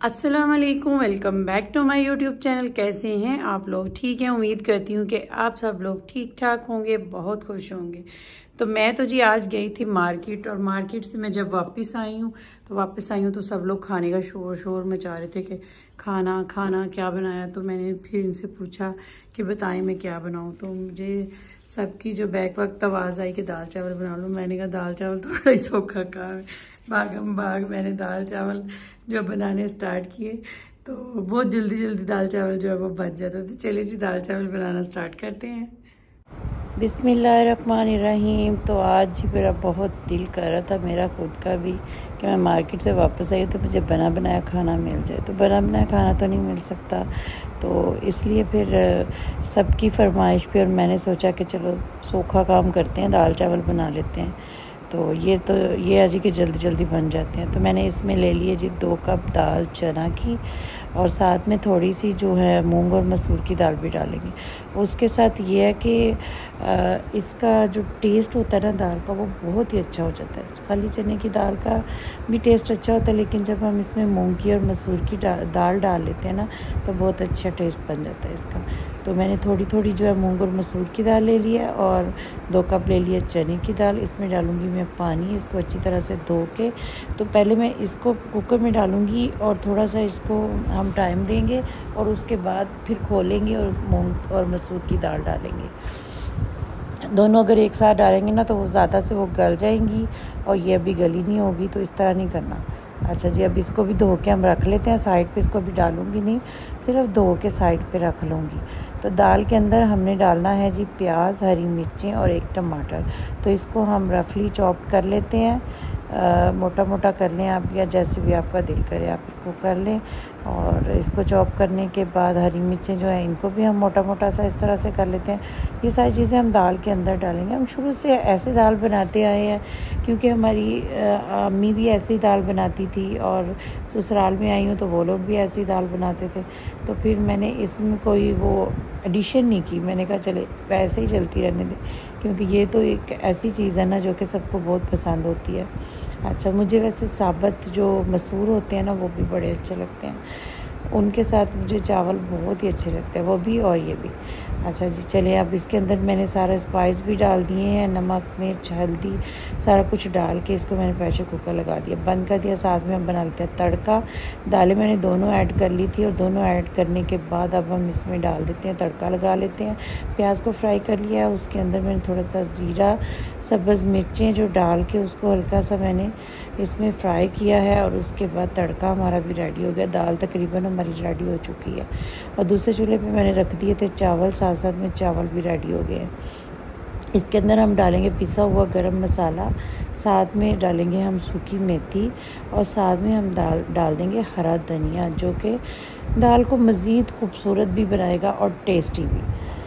अस्सलाम वालेकुम, welcome back to my YouTube channel. कैसे हैं आप लोग? ठीक हैं, उम्मीद करती हूँ कि आप सब लोग ठीक ठाक होंगे, बहुत खुश होंगे। तो मैं तो जी आज गई थी मार्केट, और मार्केट से मैं जब वापस आई हूँ तो सब लोग खाने का शोर मचा रहे थे कि खाना खाना क्या बनाया। तो मैंने फिर इनसे पूछा कि बताएं मैं क्या बनाऊँ। तो मुझे सबकी जो बैक वक्त आवाज़ आई कि दाल चावल बना लो। मैंने कहा दाल चावल थोड़ा ही सौखा काम है। भागम भाग मैंने दाल चावल जो बनाने स्टार्ट किए, तो बहुत जल्दी दाल चावल जो है वो बन जाता। तो चलिए जी दाल चावल बनाना स्टार्ट करते हैं। बिस्मिल्लाहिर्रहमानिर्रहीम। तो आज जी मेरा बहुत दिल कर रहा था, मेरा खुद का भी, कि मैं मार्केट से वापस आई तो मुझे बना बनाया खाना मिल जाए। तो बना बनाया खाना तो नहीं मिल सकता, तो इसलिए फिर सबकी फरमाइश पे और मैंने सोचा कि चलो सूखा काम करते हैं, दाल चावल बना लेते हैं। तो ये आज कि जल्दी बन जाते हैं। तो मैंने इसमें ले लिए जी 2 कप दाल चना की, और साथ में थोड़ी सी जो है मूंग और मसूर की दाल भी डालेंगे। उसके साथ ये है कि इसका जो टेस्ट होता है ना दाल का, वो बहुत ही अच्छा हो जाता है। खाली चने की दाल का भी टेस्ट अच्छा होता है, लेकिन जब हम इसमें मूंग की और मसूर की दाल डाल लेते हैं ना, तो बहुत अच्छा टेस्ट बन जाता है इसका। तो मैंने थोड़ी जो है मूंग और मसूर की दाल ले लिया, और 2 कप ले लिया चने की दाल। इसमें डालूंगी मैं पानी, इसको अच्छी तरह से धो के। तो पहले मैं इसको कुकर में डालूंगी और थोड़ा सा इसको हम टाइम देंगे, और उसके बाद फिर खोलेंगे और मूंग और मसूर की दाल डालेंगे। दोनों अगर एक साथ डालेंगे ना तो वो ज़्यादा से वो गल जाएंगी, और ये अभी गली नहीं होगी, तो इस तरह नहीं करना। अच्छा जी, अब इसको भी धो के हम रख लेते हैं साइड पे। इसको भी डालूंगी नहीं, सिर्फ धो के साइड पे रख लूँगी। तो दाल के अंदर हमने डालना है जी प्याज, हरी मिर्चें और 1 टमाटर। तो इसको हम रफली चॉप कर लेते हैं, मोटा कर लें आप, या जैसे भी आपका दिल करे आप इसको कर लें। और इसको चॉप करने के बाद हरी मिर्चें जो है इनको भी हम मोटा सा इस तरह से कर लेते हैं। ये सारी चीज़ें हम दाल के अंदर डालेंगे। हम शुरू से ऐसे दाल बनाते आए हैं, क्योंकि हमारी अम्मी भी ऐसी दाल बनाती थी, और ससुराल में आई हूँ तो वो लोग भी ऐसी दाल बनाते थे। तो फिर मैंने इसमें कोई वो एडिशन नहीं की। मैंने कहा चले वैसे ही चलती रहने दें, क्योंकि ये तो एक ऐसी चीज़ है ना जो कि सबको बहुत पसंद होती है। अच्छा, मुझे वैसे साबुत जो मसूर होते हैं ना वो भी बड़े अच्छे लगते हैं, उनके साथ मुझे चावल बहुत ही अच्छे लगते हैं, वो भी और ये भी। अच्छा जी, चलिए अब इसके अंदर मैंने सारा स्पाइस भी डाल दिए हैं, नमक मिर्च हल्दी सारा कुछ डाल के इसको मैंने प्रेशर कुकर लगा दिया, बंद कर दिया। साथ में हम बना लेते हैं तड़का। दालें मैंने दोनों ऐड कर ली थी, और दोनों ऐड करने के बाद अब हम इसमें डाल देते हैं, तड़का लगा लेते हैं। प्याज को फ्राई कर लिया, उसके अंदर मैंने थोड़ा सा ज़ीरा, सब्ज़ मिर्चें जो डाल के उसको हल्का सा मैंने इसमें फ्राई किया है, और उसके बाद तड़का हमारा भी रेडी हो गया। दाल तकरीबन हमारी रेडी हो चुकी है, और दूसरे चूल्हे पे मैंने रख दिए थे चावल, साथ में चावल भी रेडी हो गए हैं। इसके अंदर हम डालेंगे पिसा हुआ गरम मसाला, साथ में डालेंगे हम सूखी मेथी, और साथ में हम डाल देंगे हरा धनिया, जो कि दाल को मज़ीद खूबसूरत भी बनाएगा और टेस्टी भी।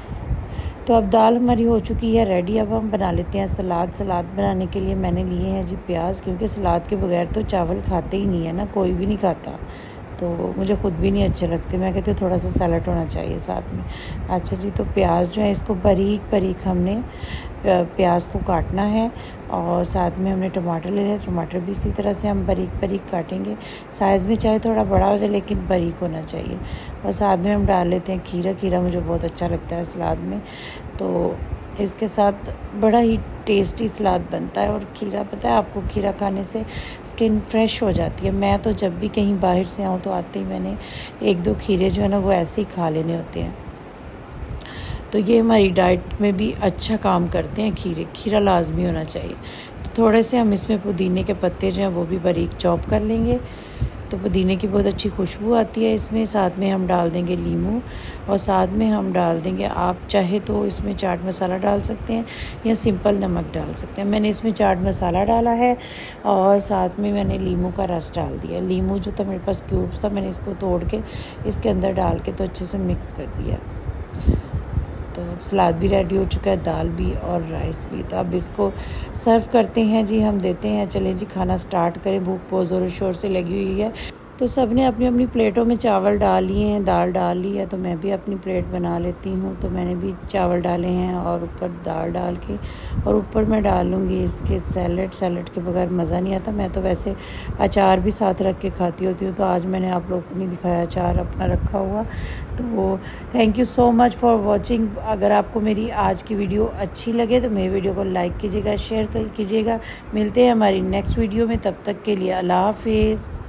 तो अब दाल हमारी हो चुकी है रेडी। अब हम बना लेते हैं सलाद बनाने के लिए मैंने लिए हैं जी प्याज, क्योंकि सलाद के बगैर तो चावल खाते ही नहीं है ना, कोई भी नहीं खाता। तो मुझे ख़ुद भी नहीं अच्छे लगते, मैं कहती हूँ थोड़ा सा सलाद होना चाहिए साथ में। अच्छा जी, तो प्याज जो है इसको बारीक हमने प्याज को काटना है, और साथ में हमने टमाटर ले लिया। टमाटर भी इसी तरह से हम बारीक काटेंगे। साइज़ में चाहे थोड़ा बड़ा हो जाए, लेकिन बारीक होना चाहिए। और साथ में हम डाल लेते हैं खीरा मुझे बहुत अच्छा लगता है सलाद में, तो इसके साथ बड़ा ही टेस्टी सलाद बनता है। और खीरा, पता है आपको, खीरा खाने से स्किन फ्रेश हो जाती है। मैं तो जब भी कहीं बाहर से आऊँ तो आते ही मैंने 1-2 खीरे जो है ना वो ऐसे ही खा लेने होते हैं। तो ये हमारी डाइट में भी अच्छा काम करते हैं खीरा लाजमी होना चाहिए। तो थोड़े से हम इसमें पुदीने के पत्ते जो हैं वो भी बारीक चॉप कर लेंगे, तो पुदीने की बहुत अच्छी खुशबू आती है इसमें। साथ में हम डाल देंगे नींबू, और साथ में हम डाल देंगे, आप चाहे तो इसमें चाट मसाला डाल सकते हैं या सिंपल नमक डाल सकते हैं। मैंने इसमें चाट मसाला डाला है, और साथ में मैंने नींबू का रस डाल दिया। नींबू जो था मेरे पास क्यूब्स था, मैंने इसको तोड़ के इसके अंदर डाल के तो अच्छे से मिक्स कर दिया। तो अब सलाद भी रेडी हो चुका है, दाल भी और राइस भी। तो अब इसको सर्व करते हैं जी, हम देते हैं। चलें जी खाना स्टार्ट करें, भूख बहुत ज़ोर शोर से लगी हुई है। तो सब ने अपनी अपनी प्लेटों में चावल डाल लिए हैं, दाल डाल ली है, तो मैं भी अपनी प्लेट बना लेती हूँ। तो मैंने भी चावल डाले हैं और ऊपर दाल डाल के, और ऊपर मैं डालूँगी इसके सैलड के बगैर मज़ा नहीं आता। मैं तो वैसे अचार भी साथ रख के खाती होती हूँ, तो आज मैंने आप लोगों को नहीं दिखाया अचार अपना रखा हुआ। तो thank you so much for watching. अगर आपको मेरी आज की वीडियो अच्छी लगे तो मेरी वीडियो को लाइक कीजिएगा, शेयर कीजिएगा। मिलते हैं हमारी नेक्स्ट वीडियो में, तब तक के लिए अल्लाह हाफिज़।